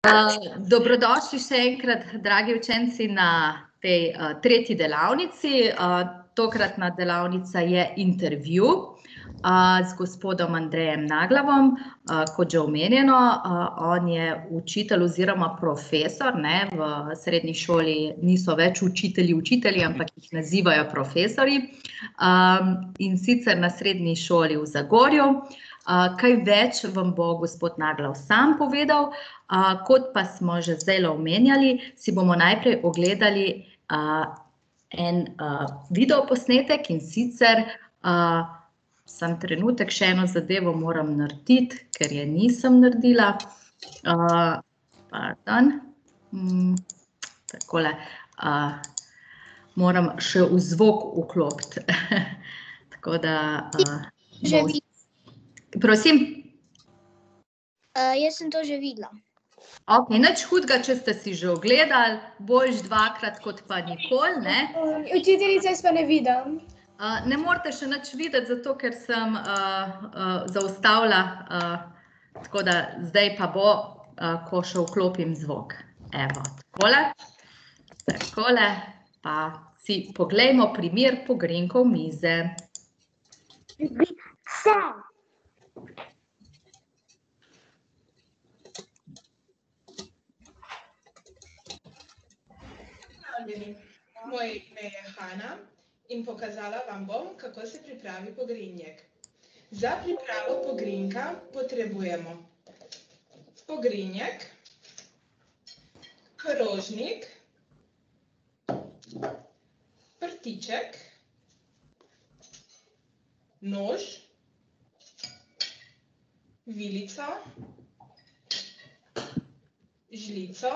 Dobrodošli še enkrat, dragi učenci, na tej tretji delavnici. Tokratna delavnica je intervju z gospodom Andrejem Naglavom. Kot že omenjeno, on je učitelj oziroma profesor, v srednji šoli niso več učitelji, ampak jih nazivajo profesorji. In sicer na srednji šoli v Zagorju. Kaj več vam bo gospod Naglav sam povedal, kot pa smo že zdajle omenjali, si bomo najprej ogledali en videoposnetek, in sicer sam trenutek, še eno zadevo moram narediti, ker je nisem naredila. Pardon. Takole. Moram še v zvok vklopiti. Tako da... Prosim? Jaz sem to že videla. Ok, nič hudega, če ste si že ogledali, boljš dvakrat kot pa nikoli, ne? Učiteljice jaz pa ne vidim. Ne morate še nič videti, zato ker sem zaustavila, tako da zdaj pa bo, ko še vklopim zvok. Evo, takole. Takole, pa si poglejmo primer pogrinjkov mize. Vse. Moje ime je Hana in pokazala vam bom, kako se pripravi pogrinjek. Za pripravo pogrinjka potrebujemo pogrinjek, krožnik, prtiček, nož, vilico, žlico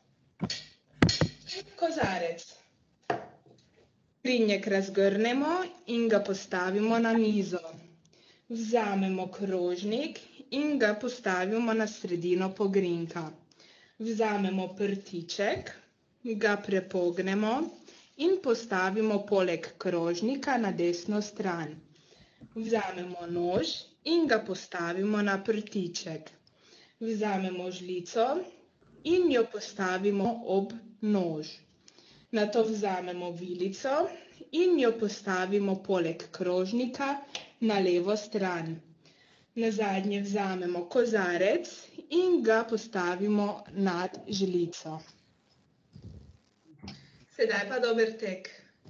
in kozarec. Pogrinjek razgrnemo in ga postavimo na mizo. Vzamemo krožnik in ga postavimo na sredino pogrinjka. Vzamemo prtiček, ga prepognemo in postavimo poleg krožnika na desno stran. Vzamemo nož in ga postavimo na prtiček. Vzamemo žlico in jo postavimo ob nož. Nato vzamemo vilico in jo postavimo poleg krožnika na levo stran. Nazadnje vzamemo kozarec in ga postavimo nad žlico. Sedaj pa dober tek.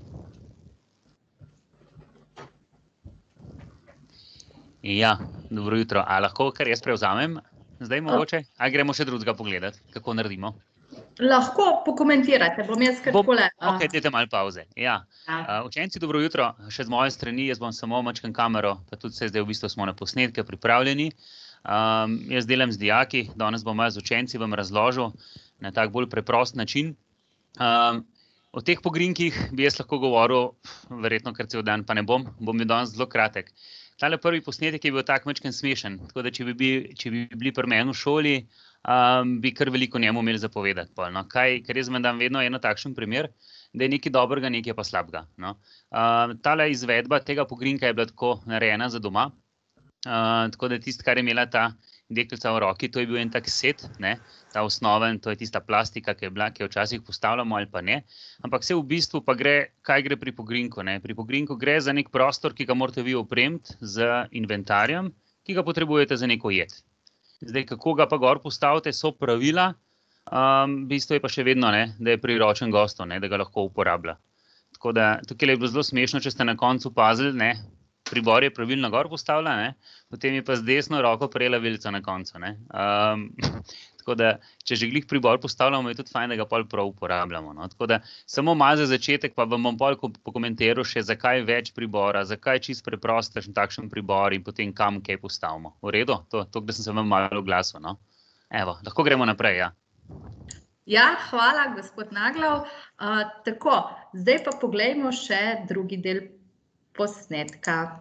Ja, dobro jutro. A lahko kar jaz prevzamem zdaj mogoče? Ali gremo še drugega pogledati, kako naredimo? Lahko pokomentirate, bom jaz kar takole. Ok, dajte malo pavze. Ja. Učenci, dobro jutro. Še z moje strani, jaz bom samo mačkam kamero, pa tudi se zdaj v bistvu smo na posnetke pripravljeni. Jaz delam z dijaki, danes bom z učenci vam razložil na tak bolj preprost način. O teh pogrinjkih bi jaz lahko govoril, verjetno kar cel dan, pa ne bom bil danes zelo kratek. Tale prvi posnetek je bil tak majčkeno smešen, tako da če bi bili pri meni v šoli, bi kar veliko njemu imeli za povedati. Ker jaz vam dam vedno eno takšen primer, da je nekaj dobrega, nekaj pa slabega. Tale izvedba tega pogrinjka je bila tako narejena za doma, tako da tisto, kar je imela ta deklica v roki, to je bil en tak set, ta osnoven, to je tista plastika, ki jo včasih postavljamo ali pa ne, ampak vse v bistvu pa gre, kaj gre pri pogrinjku, Pri pogrinjku gre za nek prostor, ki ga morate vi opremiti z inventarjem, ki ga potrebujete za neko jed. Zdaj, kako ga pa gor postavite, so pravila, bistvo je pa še vedno, da je priročen gostu, da ga lahko uporablja. Tako da, tukaj je bilo zelo smešno, če ste na koncu pazili, pribor je pravilno gor postavlja, potem je pa z desno roko prejela vilico na koncu. Tako da, če že glih pribor postavljamo, je tudi fajn, da ga pol prav uporabljamo. Tako da, samo malo za začetek, pa vam bom pol pokomentiral še, zakaj več pribora, zakaj čist preprost takšen pribor in potem kam kaj postavimo. V redu? To, da sem se vam malo oglasil. Evo, lahko gremo naprej, ja. Ja, hvala, gospod Naglav. Tako, zdaj pa poglejmo še drugi del posnetka.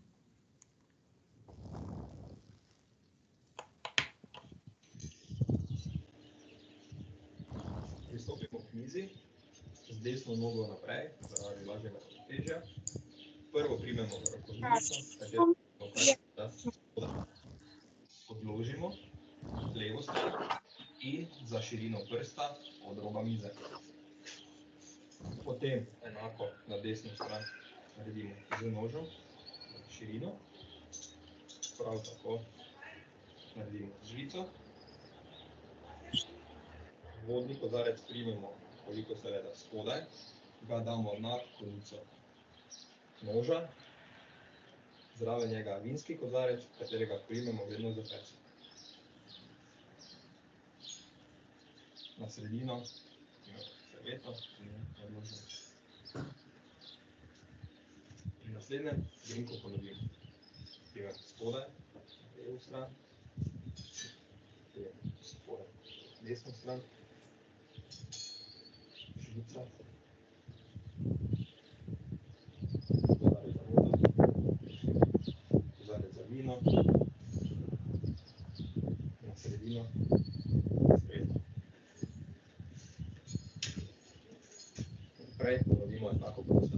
Pristopimo k mizi, z desno nogo naprej, zaradi lažjega ravnotežja. Prvo primemo v rokovnico, katero odložimo, levo stran in za širino prsta od roba mize. Potem enako na desno stran naredimo z nožem širino, prav tako naredimo žlico. Vodni kozarec primemo, koliko se da spodaj, ga damo na konico noža, zraven njega vinski kozarec, katerega primemo vedno za pecek. Na sredino serveto in odložimo. In naslednje grinko ponovimo. Primemo spodaj, levo stran, spodaj, desno stran, žlica, kozarec za vodo, kozarec za vino, na sredino, serveto. Naprej ponovimo enako prosto.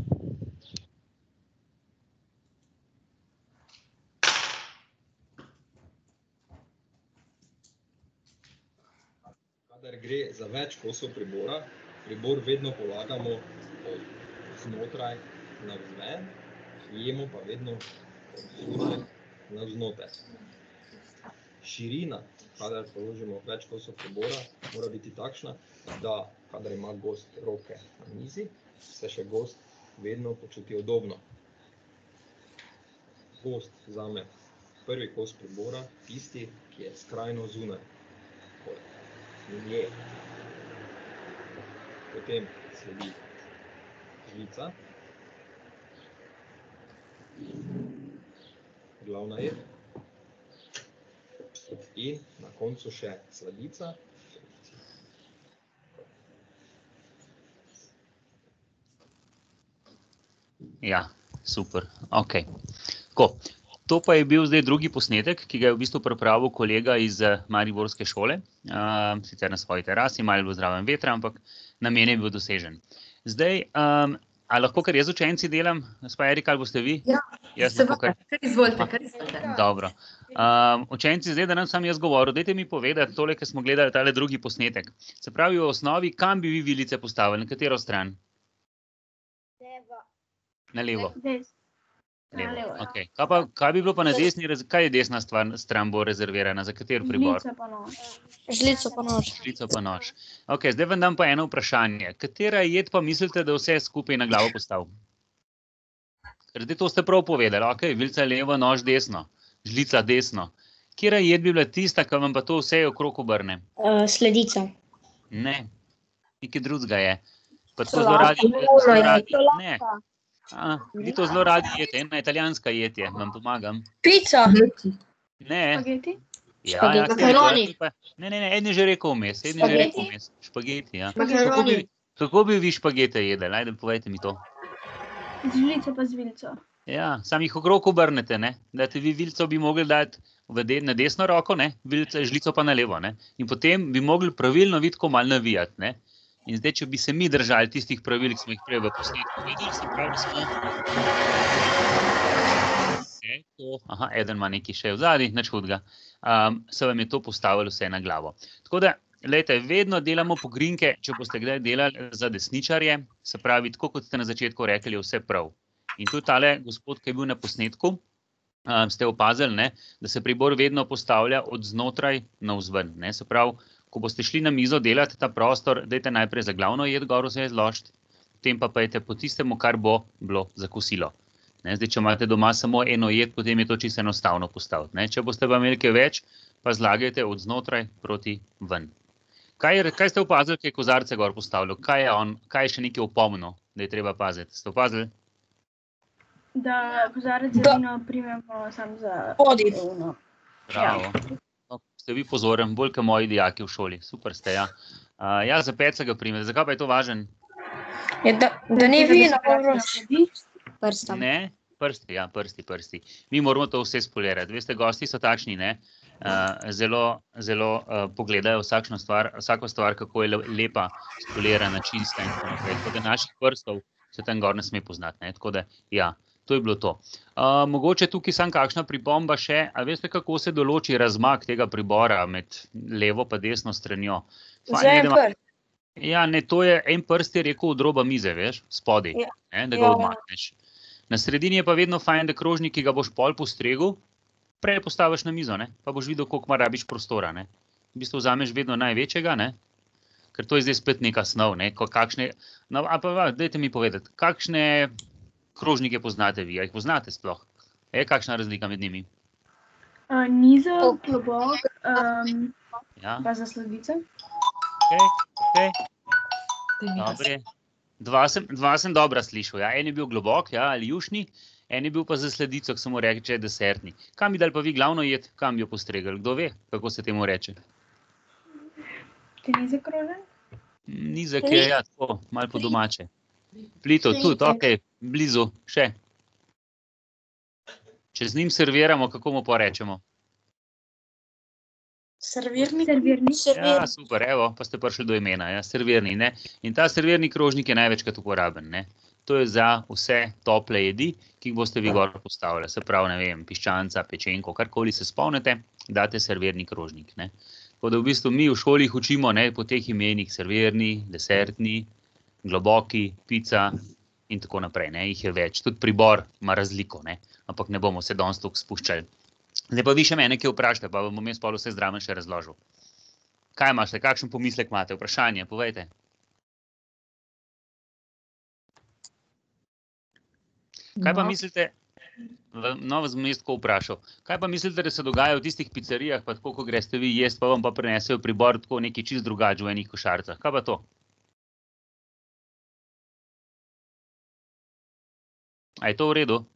Kadar gre za več kosov pribora, pribor vedno polagamo od znotraj navzven, jemo pa vedno od zunaj navznoter. Širina, kadar položimo več kosov pribora, mora biti takšna, da kadar ima gost roke na mizi, se še gost vedno počuti udobno. Gost vzame prvi kos pribora, tisti, ki je skrajno zunaj. In je. Potem sledi žlica, glavna jed in na koncu še sladica. Ja, super, ok. Tako, to pa je bil zdaj drugi posnetek, ki ga je v bistvu pripravil kolega iz mariborske šole, sicer na svoji terasi, malo je bilo zraven vetra, ampak namen je bil dosežen. Zdaj, a lahko kar jaz učenci delam? Gospa Erika, ali boste vi? Ja, seveda, kar izvolite. Dobro. Učenci, zdaj, da nam sam jaz govoril, dajte mi povedati tole, ker smo gledali tale drugi posnetek. Se pravi, v osnovi, kam bi vi vilice postavili, na katero stran? Na levo. Levo, ok. Kaj bi bilo pa na desni, kaj je desna stran bo rezervirana, za katero pribor? Žlico pa nož. Žlico pa nož. Ok, zdaj vam dam pa eno vprašanje. Katera jed pa mislite, da vse skupaj na glavo postavil? Ker zdaj to ste prav povedali, ok, vilica levo, nož desno, žlica desno. Katera jed bi bila tista, ki vam pa to vse okrog obrne? Sledica. Ne, nekaj drugega je. Pa to zelo radi, ne. Vi to zelo radi jete, ena italijanska jed je, vam pomagam. Pica. Ne. Špageti. Ja, Makaroni. Ne, en je že rekel vmes, špageti, ja. Makaroni. Kako bi vi špagete jedli? Ajde, povejte mi to. Z žlico pa z vilico. Ja, sam jih okrog obrnete, ne. Dajte vi vilico bi mogli dati na desno roko, ne, žlico pa na levo, ne. In potem bi mogli pravilno vidko malo navijati, ne. In zdaj, če bi se mi držali tistih pravil, ki smo jih prej v posnetku videli, se pravi, smo... Aha, eden ima nekaj še v zadnji, nič hudega. Se vam je to postavilo vse na glavo. Tako da, glejte, vedno delamo pogrinke, če boste kdaj delali za desničarje, se pravi, tako kot ste na začetku rekli, je vse prav. In tudi tale gospod, ki je bil na posnetku, ste opazili, ne, da se pribor vedno postavlja od znotraj navzven, ne, se pravi, ko boste šli na mizo delati ta prostor, dajte najprej za glavno jed gor vse zložiti, potem pa pejte po tistemu, kar bo bilo za kosilo. Ne, zdaj, če imate doma samo eno jed, potem je to čisto enostavno postaviti. Ne. Če boste pa imeli kaj več, pa zlagajte od znotraj proti ven. Kaj ste opazili, kaj je kozarce gor postavljal? Kaj je še nekaj opomnil, da je treba paziti? Ste opazili? Da kozarec za vino primemo samo za vino. Bravo. Ste vi pozoren, bolj kot moji dijaki v šoli. Super ste, ja. Ja, za pece ga primete. Zakaj pa je to važen? Da ni vino, prsta. Ne, prsti. Mi moramo to vse spolirati. Veste, gosti so takšni, ne? Zelo pogledajo vsako stvar, kako je lepa, spolirana, čista in tako naprej. Tako da naših prstov se tam gor ne sme poznati, ne? Tako da, ja. To je bilo to. Mogoče tukaj sam kakšna pripomba še, a veste, kako se določi razmak tega pribora med levo pa desno stranjo? Ja, ne, to je en prst je rekel od roba mize, veš, spodaj, da ga odmakneš. Na sredini je pa vedno fajn, da krožnik, ki ga boš pol postregel, prej postaviš na mizo, ne? Pa boš videl, koliko rabiš prostora. Ne? V bistvu vzameš vedno največjega, ne? Ker to je zdaj spet neka snov. Ne? Dajte mi povedati, kakšne krožnike poznate vi? A jih poznate sploh? Je kakšna razlika med njimi? Nizek, globok, pa zasladice. Okay. Dobre. Dva sem dobra slišal. Ja. En je bil globok, ali jušni, en je bil pa za sledico, ki se mu reče desertni. Kam bi dali pa vi glavno jed, kam bi jo postregali? Kdo ve, kako se temu reče? Nizek krožen? Nizek je, tako, malo po domače. Plitev tudi, ok, blizu, še. Če z njim serviramo, kako mu pa rečemo? Servirni. Ja, super, evo, pa ste prišli do imena, servirni, ne. In ta servirni krožnik je največkrat uporaben, ne. To je za vse tople jedi, ki jih boste vi gor postavili. Se pravi, ne vem, piščanca, pečenko, karkoli se spomnite, date servirni krožnik, ne. Tako da v bistvu mi v šoli učimo, ne, po teh imenih servirni, desertni, globoki, pica in tako naprej, ne. Jih je več, tudi pribor ima razliko, ne. Ampak ne bomo se danes toliko spuščali. Zdaj pa vi še mene, ki vprašate, pa bom jaz pol vse zdraven še razložil. Kaj imate, kakšen pomislek imate? Vprašanje, povejte. Kaj pa mislite, vas bom jaz tako vprašal, kaj pa mislite, da se dogaja v tistih pizzerijah, pa tako, ko greste vi jesti, pa vam pa prinesejo pribor tako nekaj čist drugače v enih košarcah? Kaj pa to? A je to v redu?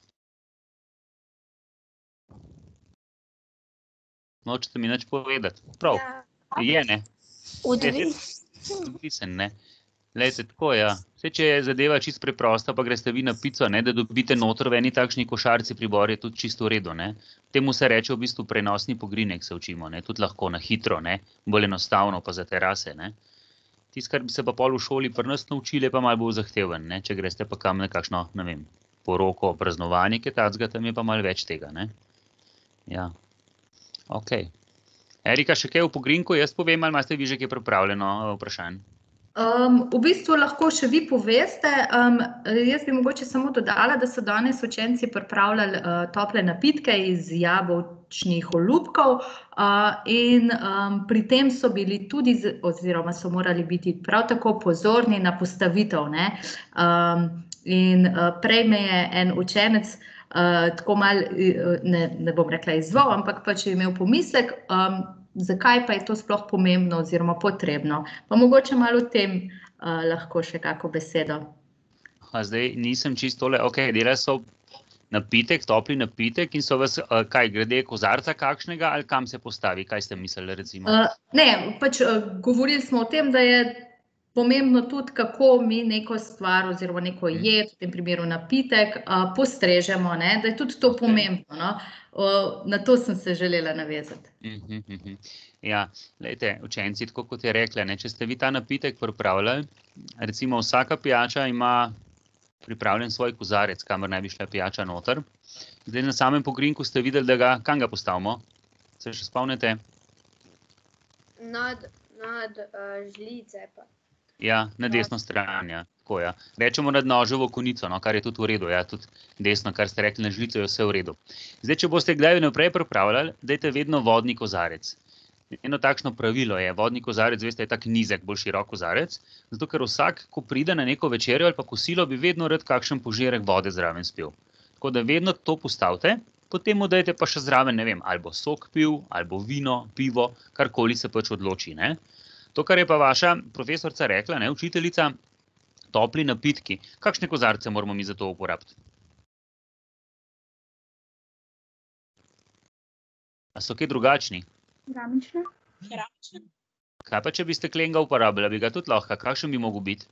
Nočete mi nič povedati. Prav, je, ne? Odvisen, ne? Lejte, tako, ja. Vse, če je zadeva čist preprosta, pa greste vi na pico, ne, da dobite noter v eni takšni košarci pribor, je tudi čisto v redu, ne? Temu se reče v bistvu prenosni pogrinjek, se učimo, ne? Tudi lahko na hitro, ne? Bolj enostavno pa za terase, ne? Tisto, kar bi se pa pol v šoli pri nas naučili, je pa malo bolj zahteven, ne? Če greste pa kam nekakšno, ne vem, poroko, praznovanje, kaj tacga, tam je pa malo več tega, ne? Ja. Ok. Erika, še kaj v pogrinku? Jaz povem, ali imate vi že kaj pripravljeno vprašanje? V bistvu lahko še vi poveste. Jaz bi mogoče samo dodala, da so danes učenci pripravljali tople napitke iz jabolčnih olupkov in pri tem so bili tudi, oziroma so morali biti prav tako pozorni na postavitev, ne. In prej me je en učenec tako malo, ne bom rekla izzval, ampak pač je imel pomislek, zakaj pa je to sploh pomembno oziroma potrebno. Pa mogoče malo o tem lahko še kako besedo. Zdaj nisem čisto tole, ok, delali so napitek, topli napitek in so vas, kaj, glede kozarca kakšnega ali kam se postavi, kaj ste mislili recimo? Ne, pač govorili smo o tem, da je pomembno tudi, kako mi neko stvar oziroma neko jed, v tem primeru napitek, postrežemo, ne, da je tudi to pomembno, no. Na to sem se želela navezati. Ja, glejte, učenci, tako kot je rekla, ne, če ste vi ta napitek pripravljali, recimo vsaka pijača ima pripravljen svoj kozarec, kamor naj bi šla pijača noter. Zdaj na samem pogrinku ste videli, da kam ga postavimo? Se še spomnite? Nad žlice pa. Ja, na desno stran, ja. Tako, ja. Rečemo nad noževo konico, no, kar je tudi v redu, ja, tudi desno, kar ste rekli, na žlico je vse v redu. Zdaj, če boste kdaj naprej pripravljali, dajte vedno vodni kozarec. Eno takšno pravilo je, vodni kozarec, veste, je tak nizek, bolj širok kozarec, zato ker vsak, ko pride na neko večerjo ali pa kosilo, bi vedno rad kakšen požirek vode zraven spil. Tako da vedno to postavite, potem mu dajte pa še zraven, ne vem, ali bo sok pil, ali bo vino, pivo, karkoli se pač odloči, ne. To, kar je pa vaša profesorca rekla, ne, učiteljica, topli napitki. Kakšne kozarce moramo mi za to uporabiti? A so kaj drugačni? Keramične. Kaj pa, če bi steklenega uporabljali, bi ga tudi lahko, kakšen bi mogel biti?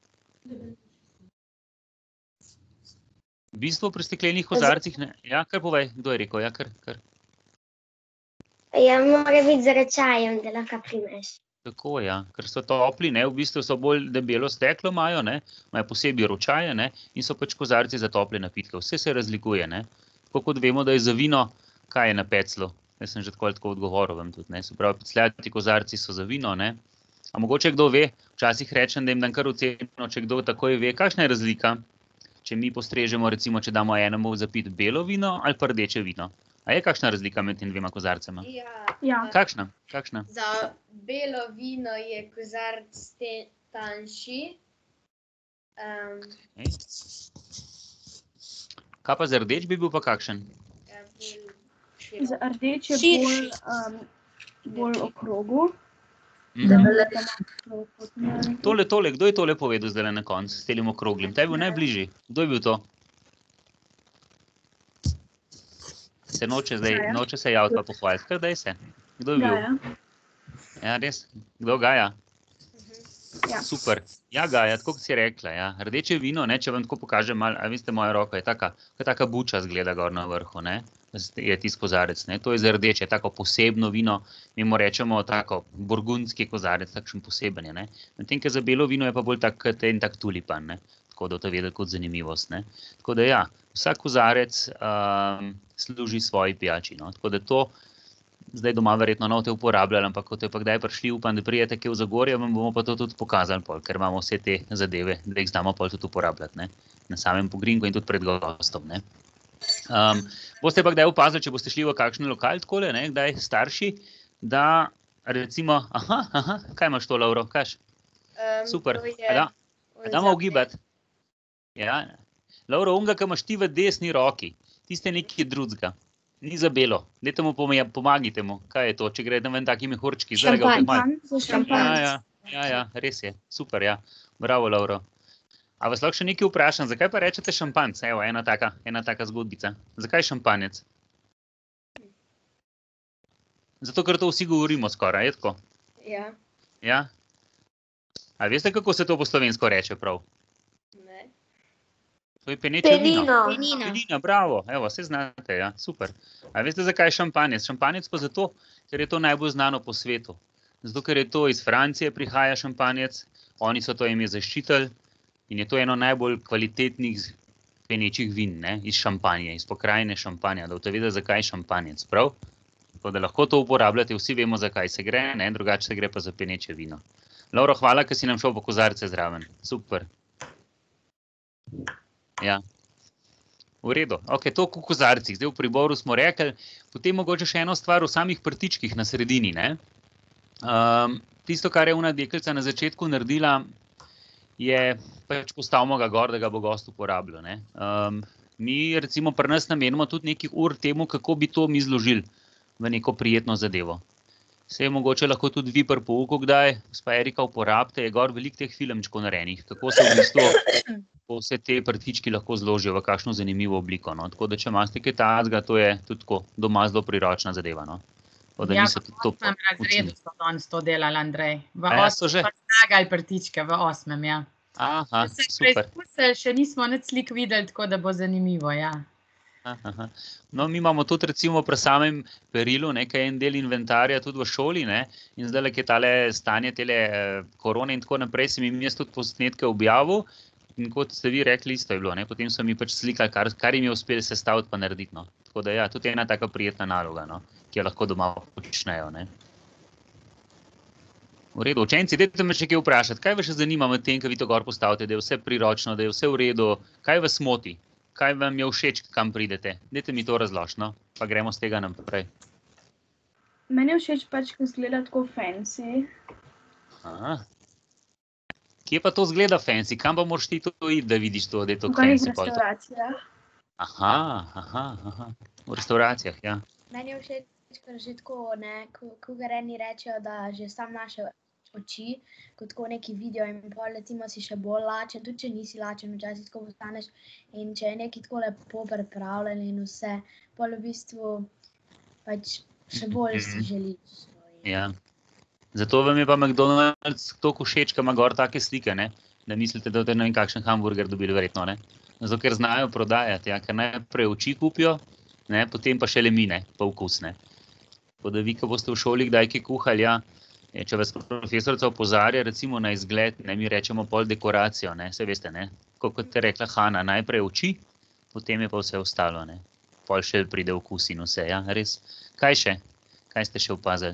V bistvu pri steklenih kozarcih, ne, ja, kar povej, kdo je rekel, ja, kar. Ja, mora biti z čajem, da lahko primeš. Tako, ja, ker so topli, ne, v bistvu so bolj debelo steklo imajo, ne, imajo posebej ročaje, ne, in so pač kozarci za tople napitke. Vse se razlikuje, ne. Tako kot vemo, da je za vino, kaj je na peclu? Jaz sem že tako odgovoril vam tudi, ne. Se pravi, pecljati kozarci so za vino, ne. A mogoče kdo ve, včasih rečem, da jim dam kar oceno, če kdo takoj ve, kakšna je razlika, če mi postrežemo, recimo, če damo enemu zapit belo vino ali pa rdeče vino. A je kakšna razlika med tem dvema kozarcema? Ja. Kakšna? Za belo vino je kozarc tanjši. Kaj pa za rdeč bi bil pa kakšen? Za rdeč je bolj okrogel. Tole, kdo je tole povedal zdaj na koncu s telim okroglim? Ta je bil najbližji. Kdo je bil to? Se noče se javiti pa pohvaliti. Kar daj se. Kdo je bil? Gaja. Ja, res? Kdo Gaja? Ja. Super. Ja, Gaja, tako kot si rekla. Ja. Rdeče vino, ne, če vam tako pokažem malo, a veste, moja roka je taka buča zgleda gor na vrhu, ne? Je tisti kozarec, ne? To je za rdeče, tako posebno vino, mi mu rečemo tako burgundski kozarec, takšen poseben je, ne? Medtem, ker za belo vino je pa bolj tak tulipan, ne? Tako da to vedeti kot zanimivost, ne? Tako da ja, vsak kozarec služi svoji pijači, no? Tako da to zdaj doma verjetno ne boste uporabljali, ampak ko te pa kdaj prišli, upam, da prijete kje v Zagorje, vam bomo pa to tudi pokazali pol, ker imamo vse te zadeve, da jih znamo pol tudi uporabljati, ne? Na samem pogrinku in tudi pred gostom, ne? Boste pa kdaj opazili, če boste šli v kakšen lokal takole, ne, kdaj starši, da recimo, kaj imaš to, Lauro, kaž? Super, a damo ugibati? Ja, Lauro, onga, kaj imaš ti v desni roki, tiste nekaj drugega, ni za belo, dajte mu pomagite mu, kaj je to, če gre tam ven takimi hurčki? Šampan. Ja, res je, super, ja, bravo, Lauro. A vas lahko še nekaj vprašam, zakaj pa rečete šampanc? Evo, ena taka zgodbica. Zakaj šampanec? Zato, ker to vsi govorimo skoraj, je tako? Ja. Ja? A veste, kako se to po slovensko reče prav? Ne. To je peneče vino. Penina. Bravo, evo, se znate, ja, super. A veste, zakaj je šampanec? Šampanec pa zato, ker je to najbolj znano po svetu. Zato, ker je to iz Francije prihaja šampanec, oni so to ime zaščitili. In je to eno najbolj kvalitetnih penečih vin, ne, iz Šampanje, iz pokrajine Šampanja, da boste vedeli, zakaj je šampanjec, prav? Tako da lahko to uporabljate, vsi vemo, zakaj se gre, ne, drugače se gre pa za peneče vino. Lauro, hvala, ker si nam šel po kozarce zraven. Super. Ja. V redu. Ok, to v kozarcih. Zdaj v priboru smo rekli, potem mogoče še eno stvar v samih prtičkih na sredini, ne. Tisto, kar je ona deklica na začetku naredila, je pač postavimo ga gor, da ga bo gost uporabljal, ne. Mi recimo pri nas namenimo tudi nekaj ur temu, kako bi to mi zložili v neko prijetno zadevo. Se je mogoče lahko tudi vi pri pouku kdaj, gospa Erika, uporabite, je gor veliko teh filmčkov narejenih, kako se v bistvu vse te prtički lahko zložijo v kakšno zanimivo obliko, no. Tako da, če imate kaj takega, to je tudi tako doma zelo priročna zadeva, no. Ja, v 8. razredu so danes to delali, Andrej. V 8. so znagali prtičke, v 8. ja. Aha, super. Še nismo nič slik videli, tako da bo zanimivo, ja. No, mi imamo tudi recimo pri samem perilu, nekaj en del inventarja tudi v šoli, ne, in zdaj, ki je tale stanje tele korone in tako naprej, sem jim jaz tudi posnetke objavil, in kot ste vi rekli, isto je bilo, ne, potem so mi pač slikali, kar jim je uspelo sestaviti pa narediti, no. Tako da ja, tudi ena taka prijetna naloga, no, ki jo lahko doma počnejo, ne. V redu, učenci, dajte me še kaj vprašati, kaj vas še zanima med tem, ko vi to gor postavite, da je vse priročno, da je vse v redu, kaj vas moti, kaj vam je všeč, kam pridete, dajte mi to razložiti, no, pa gremo z tega naprej. Meni je všeč pač, ko zgleda tako fancy. Kje pa to zgleda fancy, kam pa moraš ti to iti, da vidiš to, da je to fancy? V kakih restauracijah. V restauracijah, ja. Meni je všeč, ker že tako, ne, ko ga eni rečejo, da že sam naše oči, ko tako neki vidijo in pol recimo si še bolj lačen, tudi če nisi lačen, včasih tako postaneš in če je neki tako lepo pripravljen in vse, pol v bistvu pač še bolj si želiš. Ja. Zato vam je pa McDonald's toliko všeč, ko ima gor take slike, ne, da mislite, da boste ne vem kakšen hamburger dobili verjetno, ne. Zato, ker znajo prodajati, ja, ker najprej oči kupijo, ne, potem pa šele mine, pa okus, ne. Tako da vi, ko boste v šoli kdaj kaj kuhali, ja, Če vas profesorica opozarja, recimo na izgled, ne, mi rečemo pol dekoracijo, ne, se veste, ne, kot je rekla Hana, najprej oči, potem je pa vse ostalo, ne, pol še pride okus in vse, ja, res. Kaj še? Kaj ste še opazili?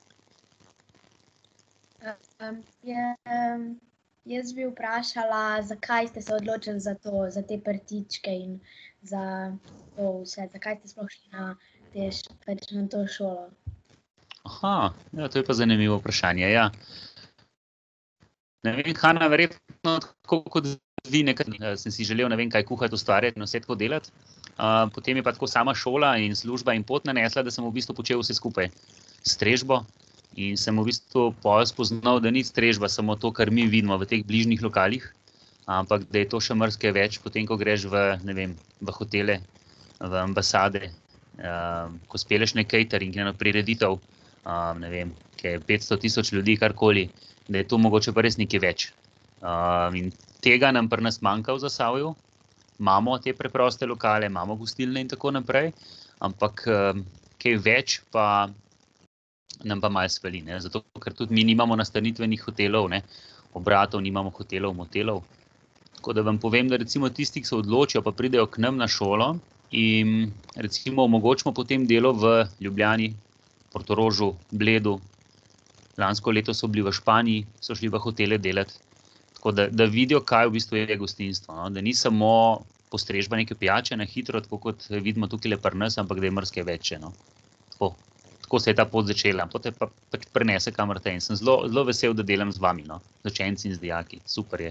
Jaz bi vprašala, zakaj ste se odločili za te prtičke in za to vse, zakaj ste sploh šli na to šolo? Aha, ja, to je pa zanimivo vprašanje, ja. Ne vem, Hana, verjetno tako kot vi nekaj, sem si želel, ne vem, kaj kuhati, ustvarjati in vse tako delati. Potem je pa tako sama šola in služba in pot nanesla, da sem v bistvu počel vse skupaj s strežbo in sem v bistvu spoznal, da ni strežba samo to, kar mi vidimo v teh bližnjih lokalih, ampak da je to še marsikaj več, potem ko greš v, ne vem, v hotele, v ambasade, ko speleš na catering, na prireditev, ne vem, ki je 500,000 ljudi, karkoli, da je to mogoče pa res nekaj več. In tega nam pri nas manjka v Zasavju. Imamo te preproste lokale, imamo gostilne in tako naprej, ampak kaj več pa nam pa malo svali, ne? Zato, ker tudi mi nimamo nastanitvenih hotelov, ne? Obratov, nimamo hotelov, motelov. Tako da vam povem, da recimo tisti, ki se odločijo, pa pridejo k nam na šolo in recimo omogočimo potem delo v Ljubljani, Portorožu, Bledu. Lansko leto so bili v Španiji, so šli v hotele delati. Tako da vidijo, kaj v bistvu je gostinstvo, no? Da ni samo postrežba neke pijače na hitro, tako kot vidimo tukaj pri nas, ampak da je marsikaj več, no? Tako se je ta pot začela, potem pa pač prenese kamor te in sem zelo vesel, da delam z vami, no? Z učenci in z dijaki, super je.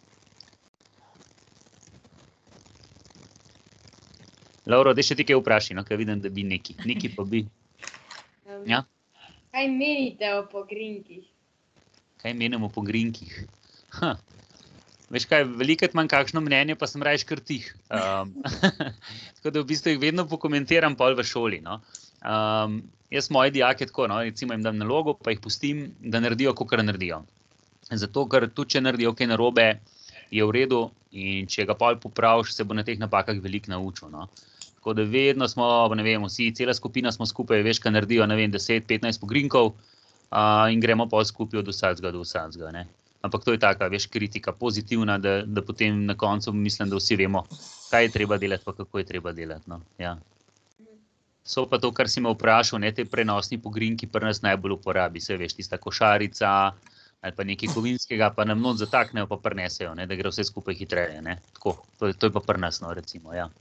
Lauro, daj še ti kaj vpraši, no? Ker vidim, da bi neki pa bi. Ja? Kaj menite o pogrinkih? Kaj menim o pogrinkih? Veš kaj, velikrat imam kakšno mnenje, pa sem raje kar tih. Tako da v bistvu jih vedno pokomentiram pol v šoli, no. Jaz moje dijake tako, no, recimo jim dam nalogo, pa jih pustim, da naredijo, kakor naredijo. Zato, ker tudi če naredijo kaj narobe, je v redu in če ga pol popraviš, se bo na teh napakah veliko naučil, no. Tako da vedno smo, ne vem, vsi, cela skupina smo skupaj, veš, kaj naredijo, ne vem, 10-15 pogrinkov in gremo pol skupaj od vsakega, ne. Ampak to je taka, veš, kritika, pozitivna, da potem na koncu mislim, da vsi vemo, kaj je treba delati, pa kako je treba delati, no, ja. So pa to, kar si me vprašal, ne, te prenosni pogrinki pri nas najbolj uporabi, se veš, tista košarica ali pa nekaj kovinskega, pa nam not zataknejo, pa prinesejo, ne, da gre vse skupaj hitreje, ne, tako, to je pa pri nas, no, recimo, ja.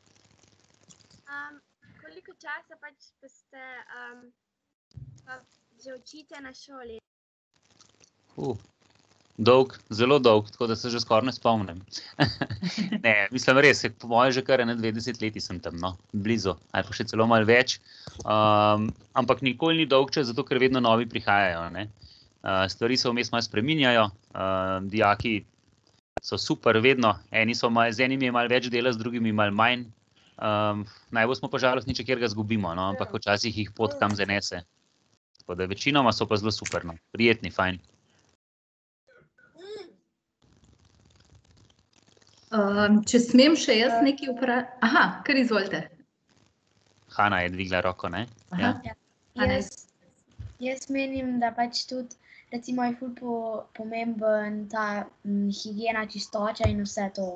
Koliko časa pač ste že učite na šoli? Dolg, zelo dolg, tako da se že skoraj ne spomnim. Ne, mislim res, po moje že kar 20 leti sem tam, no, blizu, ali pa še celo malo več. Ampak nikoli ni dolg čas, zato ker vedno novi prihajajo, ne. Stvari se vmes malo spreminjajo, dijaki so super vedno, z enimi je malo več dela, z drugimi malo manj. Najbolj smo pa žalostni, če kjerga zgubimo, no, ampak včasih jih pot kam zanese. Tako da večinoma so pa zelo super, no, prijetni, fajn. Če smem še jaz nekaj vprašati. Aha, kar izvolite. Hana je dvigla roko, ne? Ja. Jaz menim, da pač tudi recimo je ful pomemben ta higiena, čistoča in vse to.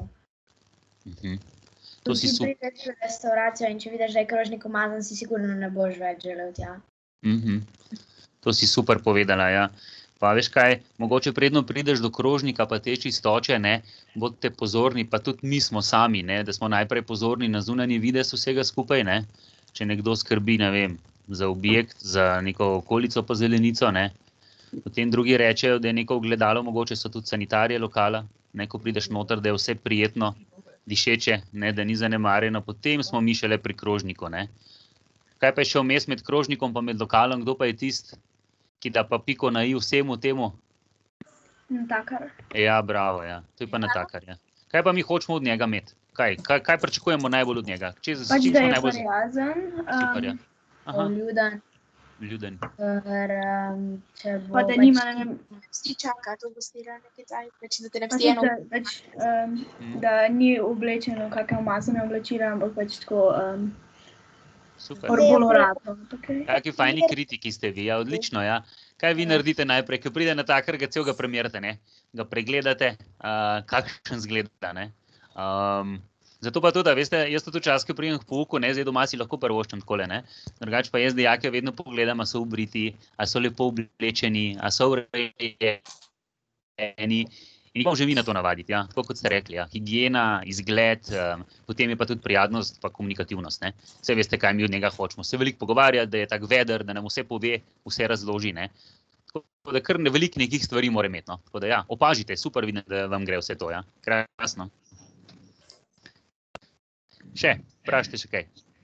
To si super. Ti prideš v restauracijo in če vidiš, da je krožnik umazan, si sigurno ne boš več želel tja. To si super povedala, ja. Pa veš kaj, mogoče predno prideš do krožnika, pa te čistoče, ne, bodite pozorni, pa tudi mi smo sami, ne, da smo najprej pozorni na zunanji videz vsega skupaj, ne, če nekdo skrbi, ne vem, za objekt, za neko okolico pa zelenico, ne, potem drugi rečejo, da je neko ogledalo, mogoče so tudi sanitarije lokala, ne, ko prideš noter, da je vse prijetno, dišeče, ne, da ni zanemarjeno, potem smo mi šele pri krožniku, ne. Kaj pa je še vmes med krožnikom pa med lokalom, kdo pa je tist, ki da pa piko na i vsemu temu? Natakar. Ja, bravo, ja. To je pa natakar, ja. Kaj pa mi hočemo od njega imeti? Kaj pričakujemo najbolj od njega? Pač, da je prijazen. Super, ja. Ljuden. Pa da nima, ne vem, vsi čaka to gostira nekaj taj, pač da te ne psti eno. Da ni oblečeno kakšne umazane oblačila, ampak pač tako super. Bolj uradno. Kaki fajni kritiki ste vi, ja, odlično, ja. Kaj vi naredite najprej, ko pride na takr, ga celega premerite, ne? Ga pregledate, kakšen zgleda, ne? Zato pa tudi, veste, jaz to včasih, ko pridem k pouku, ne, zdaj doma si lahko prvoščem takole, ne? Drugače pa jaz dijake vedno pogledam, a so obriti, a so lepo oblečeni, a so urejeni. In pa že vi na to navaditi, ja, tako kot ste rekli, ja. Higiena, izgled, potem je pa tudi prijatnost pa komunikativnost, ne. Vse veste, kaj mi od njega hočemo. Se veliko pogovarjati, da je tak veder, da nam vse pove, vse razloži, ne. Tako da kar veliko nekih stvari mora imeti, no. Tako da ja, opažite, super vidim, da vam gre vse to, ja. Krasno. Še, vprašajte še kaj.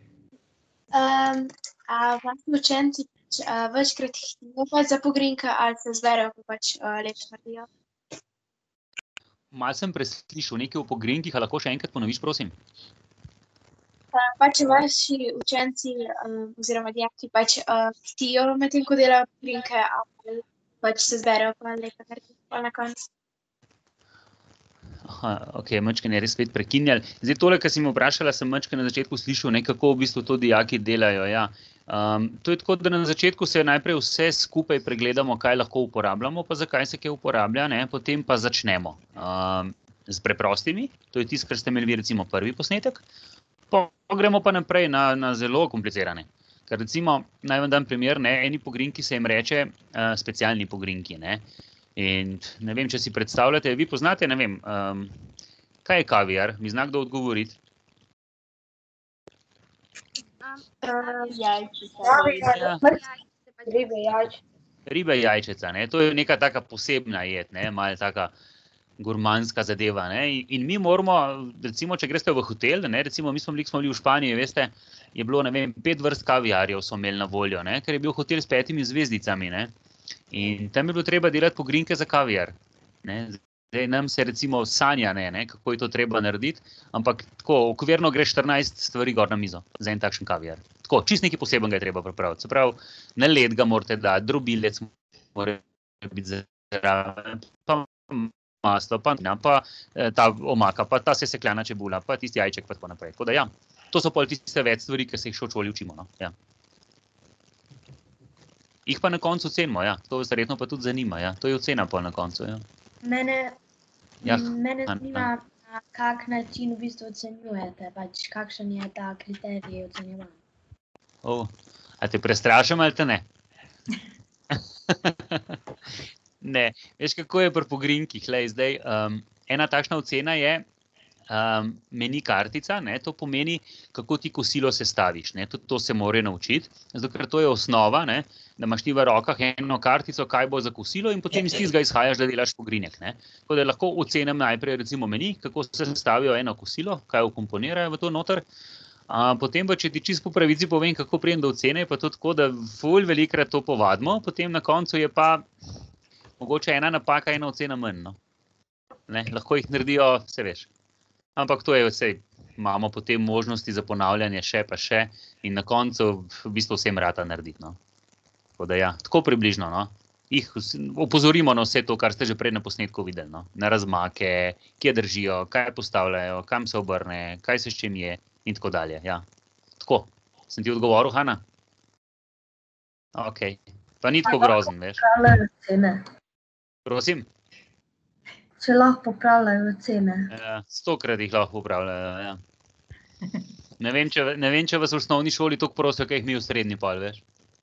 A vaši učenci večkrat hitijo za pogrinjka ali se zberejo, ko pač lepš naredijo? Malo sem preslišal nekaj o pogrinjkih, a lahko še enkrat ponoviš, prosim? Pač vaši učenci oziroma dijaki pač hitijo med tem, ko delajo pogrinjke, ali pač se zberejo, pa lepo naredijo na koncu. Aha, ok, mačkene res spet prekinjali. Zdaj tole, kar si me vprašala, sem mačkene na začetku slišal, ne, kako v bistvu to dijaki delajo, ja. To je tako, da na začetku se najprej vse skupaj pregledamo, kaj lahko uporabljamo, pa zakaj se kaj uporablja, ne, potem pa začnemo z preprostimi, to je tisto, kar ste imeli recimo prvi posnetek, pa gremo pa naprej na zelo komplicirane. Ker recimo, naj vam dam primer, ne, eni pogrinjki se jim reče specialni pogrinjki, ne. In ne vem, če si predstavljate, vi poznate, ne vem, kaj je kaviar? Mi zna kdo odgovoriti? Ribe jajčeca, ne, to je neka taka posebna jed, ne, malo taka gurmanska zadeva, ne, in mi moramo, recimo, če greste v hotel, ne, recimo, mi smo bili v Španiji, veste, je bilo, ne vem, 5 vrst kaviarjev so imeli na voljo, ne, ker je bil hotel s 5 zvezdicami, ne. In tam je bilo treba delati pogrinjke za kaviar. Ne? Zdaj nam se recimo sanja, ne, kako je to treba narediti, ampak tako okvirno gre 14 stvari gor na mizo za en takšen kaviar. Tako, čist nekaj posebnega je treba pripraviti. Se pravi, na led ga morate dati, drobilec mora biti zraven, pa maslo, pa ta omaka, pa ta sesekljana čebula, pa tisti jajček, pa tako naprej. Tako da ja, to so pol tiste več stvari, ki se jih še v šoli učimo, no, ja. Jih pa na koncu ocenimo, ja. To vas verjetno pa tudi zanima, ja. To je ocena pol na koncu, ja. Mene zanima, na kak način v bistvu ocenjujete, pač kakšen je ta kriterij ocenjevanja. A te prestrašam ali te ne? Ne, veš, kako je pri pogrinjkih, zdaj, ena takšna ocena je meni kartica, ne, to pomeni, kako ti kosilo sestaviš, ne, tudi to se mora naučiti, zato ker to je osnova, ne, da imaš ti v rokah eno kartico, kaj bo za kosilo in potem iz tistega izhajaš, da delaš pogrinjek, ne. Tako da lahko ocenim najprej recimo meni, kako se sestavijo eno kosilo, kaj vkomponirajo v to noter, potem pa, če ti čisto po pravici povem, kako pridem do ocene, je pa to tako, da ful velikrat to povadimo, potem na koncu je pa mogoče ena napaka, ena ocena manj, no. Ne, lahko jih naredijo, se veš. Ampak to je vse, imamo potem možnosti za ponavljanje še pa še in na koncu v bistvu vsem rata narediti, no. Tako da ja, tako približno, no. Jih opozorimo na vse to, kar ste že prej na posnetku videli, no. Na razmake, kje držijo, kaj postavljajo, kam se obrne, kaj se s čim je in tako dalje, ja. Tako, sem ti odgovoril, Hana? Ok, pa ni tako grozen, veš. Prosim? Če lahko popravljajo ocene. 100-krat jih lahko popravljajo, ja. Ne vem, če vas v osnovni šoli toliko prosijo, kaj jih mi v srednji pol, veš.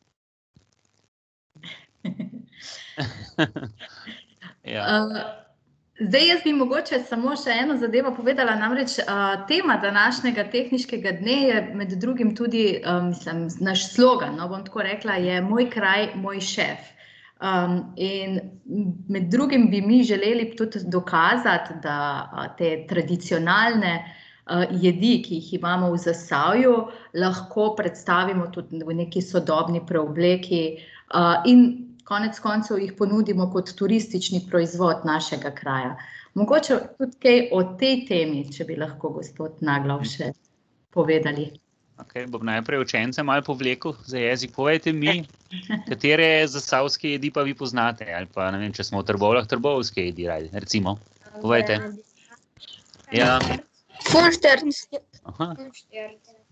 Ja. Zdaj, jaz bi mogoče samo še eno zadevo povedala, namreč tema današnjega tehniškega dne je med drugim tudi, naš slogan, no, bom tako rekla, je Moj kraj, moj šef. In med drugim bi mi želeli tudi dokazati, da te tradicionalne jedi, ki jih imamo v Zasavju, lahko predstavimo tudi v neki sodobni preobleki in konec koncev jih ponudimo kot turistični proizvod našega kraja. Mogoče tudi kaj o tej temi, če bi lahko gospod Naglav še povedali. Ok, bom najprej učence malo povlekel za jezik. Povejte mi, katere zasavske jedi pa vi poznate, ali pa ne vem, če smo v Trbovljah, trbovske jedi, recimo. Povejte. Ja. Funštert. Aha.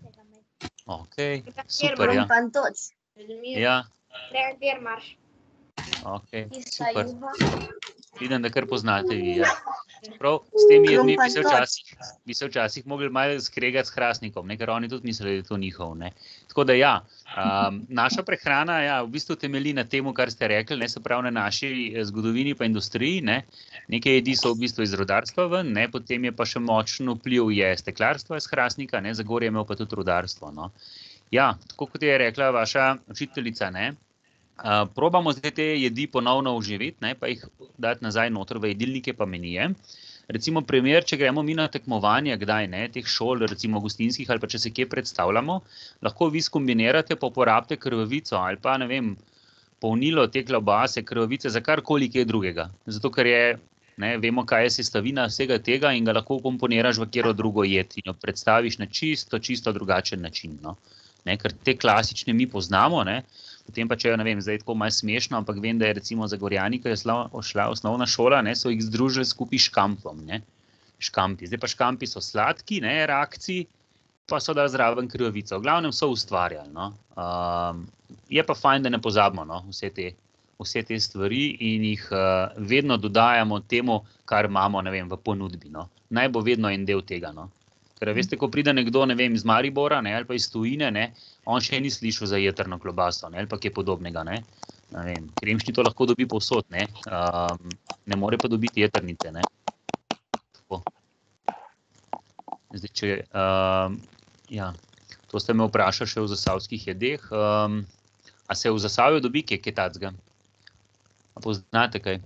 Ok, super, ja. Ja. Ok, super. Vidim, da kar poznate vi. Ja. Prav, s temi jedmi bi se včasih mogli malo skregati s hrastnikom, ne, ker oni tudi mislijo, da je to njihov. Ne. Tako da ja, naša prehrana v bistvu temelji na temu, kar ste rekli, ne, se pravi na naši zgodovini pa industriji. Ne. Neke jedi so v bistvu iz rudarstva ven, ne, potem je pa še močen vpliv je steklarstva iz hrastnika, ne, Zagorje je imel pa tudi rudarstvo. No. Ja, tako kot je rekla vaša učiteljica, ne. Probamo zdaj te jedi ponovno oživeti, ne, pa jih dati nazaj noter v jedilnike pa menije. Recimo primer, če gremo mi na tekmovanje, kdaj ne, teh šol, recimo gostinskih ali pa če se kje predstavljamo, lahko vi skombinirate, pa uporabite krvavico ali pa, ne vem, polnilo te klobase, krvavice za karkoli kaj drugega. Zato, ker je, ne, vemo, kaj je sestavina vsega tega in ga lahko komponiraš v katero drugo jed in jo predstaviš na čisto drugačen način. No. Ne, ker te klasične mi poznamo, ne. Potem pa, če jo, ne vem, zdaj tako malo smešno, ampak vem, da je recimo Zagorjani, ko je šla osnovna šola, ne, so jih združili skupaj s škampom, ne, škampi. Zdaj pa škampi so sladki, ne, rakci, pa so dali zraven krvavico. V glavnem so ustvarjali, no. Je pa fajn, da ne pozabimo, no, vse te stvari in jih vedno dodajamo temu, kar imamo, ne vem, v ponudbi, no. Naj bo vedno en del tega, no. Ker veste, ko pride nekdo, ne vem, iz Maribora, ne, ali pa iz tujine, ne, on še ni slišal za jetrno klobaso, ne, ali pa kaj podobnega, ne. Ne vem, kremšnji to lahko dobi povsod, ne. Ne more pa dobiti jetrnice, ne. Tako. Zdaj, če, ja, to ste me vprašali še v zasavskih jedeh. A se v Zasavju dobi kaj tacga? A poznate kaj?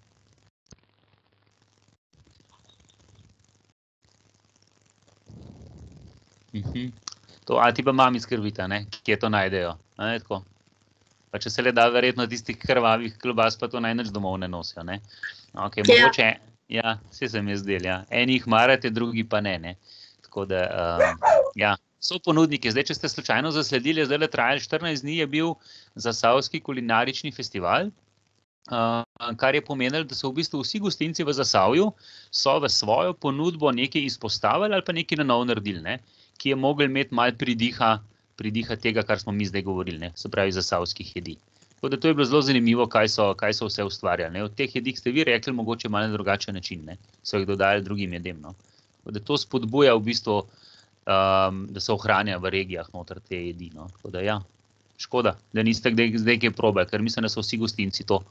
To, ali ti pa mami skrbita, ne, kje to najdejo, ne, tako. Pa če se le da verjetno tistih krvavih klobas, pa to naj nič domov ne nosijo, ne. Ok, mogoče, ja, vse se mi je zdel, ja. Eni jih marate, drugi pa ne, ne. Tako da, ja, so ponudniki. Zdaj, če ste slučajno zasledili, zdaj le trajali 14 dni, je bil Zasavski kulinarični festival, kar je pomenilo, da so v bistvu vsi gostinci v Zasavju so v svojo ponudbo nekaj izpostavili ali pa nekaj na novo naredili, ne. Ki je mogel imeti malo pridiha tega, kar smo mi zdaj govorili, ne, se pravi zasavskih jedi. Tako da to je bilo zelo zanimivo, kaj so vse ustvarjali, ne. Od teh jedi ste vi rekli, mogoče malo na drugačen način, ne, so jih dodajali drugim jedem, no. Tako da to spodbuja v bistvu, da se ohranja v regijah noter te jedi, no. Tako da ja, škoda, da niste zdaj kaj probali, ker mislim, da so vsi gostinci to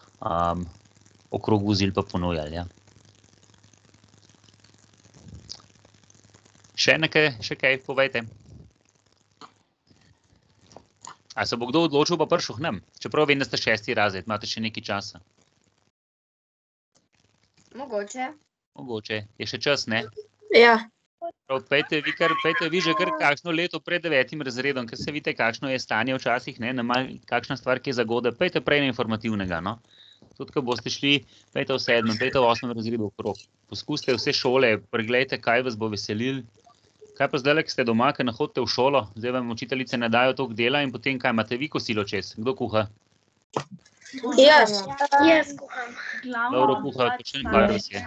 okrog vozili pa ponujali, ja. Še kaj, povejte. A se bo kdo odločil pa prišel k nam? Čeprav vem, da ste 6. razred, imate še nekaj časa. Mogoče. Je še čas, ne? Ja. Prav, pejte vi že kar kakšno leto pred 9. razredom, ker se vidite, kakšno je stanje včasih, ne, kakšna stvar, ki je zagoda, pejte prej na informativnega, no. Tudi, ko boste šli, pejte v 7., pejte v 8. razredu okrog. Poskusite vse šole, preglejte, kaj vas bo veselil. Kaj pa zdaj, ko ste doma, ko ne hodite v šolo, zdaj vam učiteljice ne dajo toliko dela in potem kaj, imate vi kosilo čez? Kdo kuha? Jaz kuham. Dobro kuha, počem kaj vas je.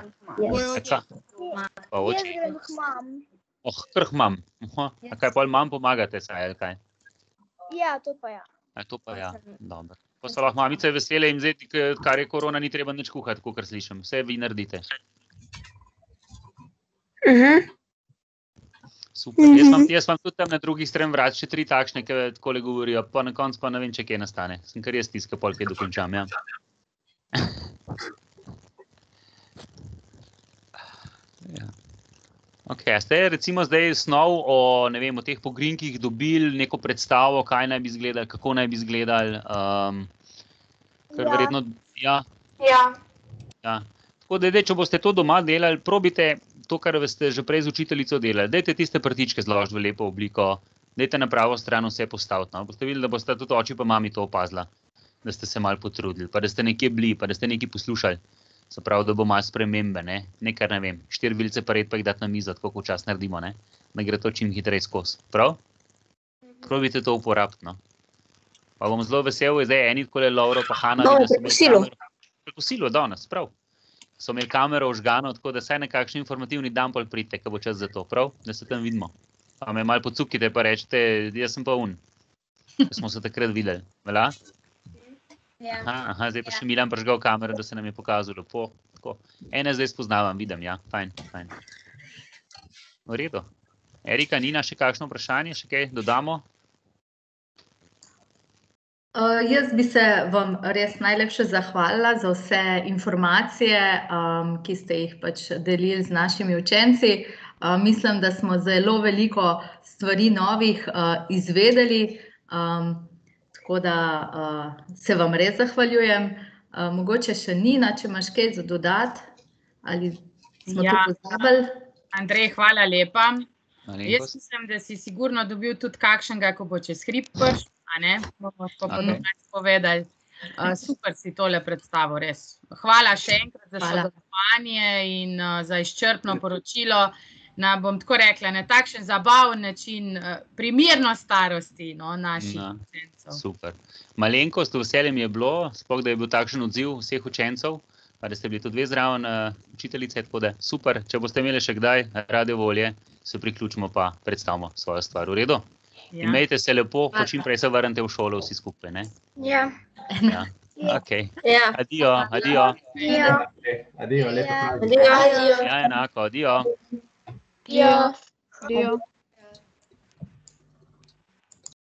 Pa oči. Kar imam. A kaj pol mam pomagate, saj, ali kaj? Ja, to pa ja. To pa ja, dobro. Pa so lahko mamice vesele in zdaj, kar je korona, ni treba nič kuhati, kakor slišim. Vse vi naredite. Super. Jaz vam tudi tam na drugi strani vrat še 3 takšne, ki takole govorijo, pa na koncu pa ne vem, če kaj nastane. Sem kar jaz tiska, pol kaj dokončam, ja. Ok, a ste recimo zdaj snov o, ne vem, o teh pogrinkih dobili neko predstavo, kaj naj bi izgledali, kako naj bi izgledali? Ker verjetno, ja. Tako da, če boste to doma delali, probite to, kar ste že prej z učiteljico delali. Dajte tiste prtičke zložiti v lepo obliko, dajte na pravo stran vse postaviti, no. Boste videli, da boste tudi oči pa mami to opazila, da ste se malo potrudili, pa da ste nekje bili, pa da ste nekaj poslušali. Se pravi, da bo malo spremembe, ne. Nekaj, ne vem, 4 vilice pa red pa jih dati na mizo, tako kot včasih naredimo, ne. Da gre to čim hitreje skozi. Prav? Probite to uporabiti, no. Pa bom zelo vesel, zdaj eni takole Lovro pa Hana. Prekosilo danes, prav. So imeli kamero vžgano, tako da saj na kakšen informativni dan pol pridite, ko bo čas za to, prav? Da se tam vidimo. Pa me malo pocukite, pa rečete, jaz sem pa un. Ko smo se takrat videli, velja? Aha, zdaj pa še Milan prižgal kamero, da se nam je pokazal lepo. Ene zdaj spoznavam, vidim, ja, fajn. V redu. Erika, Nina, še kakšno vprašanje, še kaj dodamo? Jaz bi se vam res najlepše zahvalila za vse informacije, ki ste jih pač delili z našimi učenci. Mislim, da smo zelo veliko stvari novih izvedeli, tako da se vam res zahvaljujem. Mogoče še Nina, če imaš kaj za dodati, ali smo to pozabili? Andrej, hvala lepa. Jaz mislim, da si sigurno dobil tudi kakšnega, ko bo čez hrib prišel. Bomo pa povedali. Super si tole predstavil, res. Hvala še enkrat za sodelovanje in za izčrpno poročilo. Bom tako rekla, na takšen zabaven način, primerno starosti naših učencev. Super. Malenkost, veselje mi je bilo, sploh da je bil takšen odziv vseh učencev, pa da ste bili tudi dve zraven učiteljice, tako da super. Če boste imeli še kdaj rade volje, se priključimo pa predstavimo svojo stvar. V redu? Imejte se lepo, ko čim prej se vrnete v šolo vsi skupaj, ne? Ja. Ok. Adio. Adio, lepo. Ja, enako, adio. Adio.